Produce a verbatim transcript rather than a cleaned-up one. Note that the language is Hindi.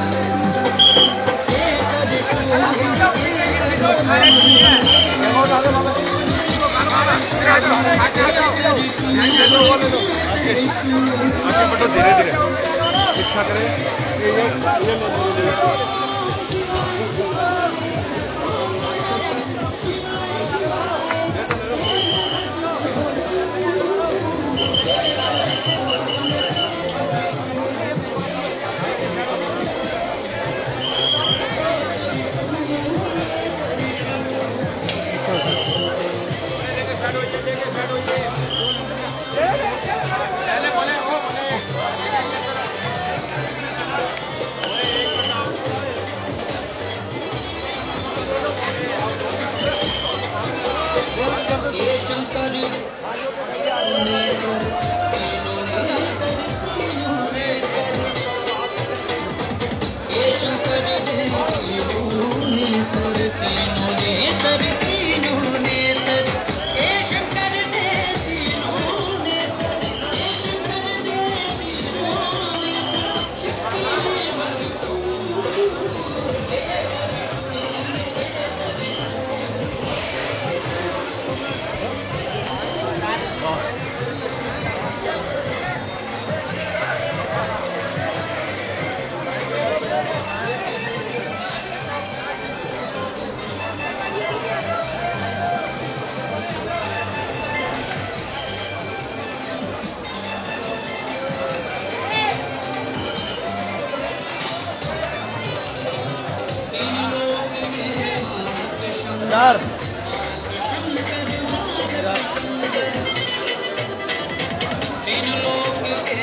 आगे बढ़ो धीरे धीरे इच्छा करें ये शंकर नेत्र तीनों नेत्र तीनों नेत्र ये शंकर तीनों नेत्र तीनों नेत्र तीनों नेत्र ये शंकर तीनों नेत्र ये शंकर तीनों यार तीन लोग के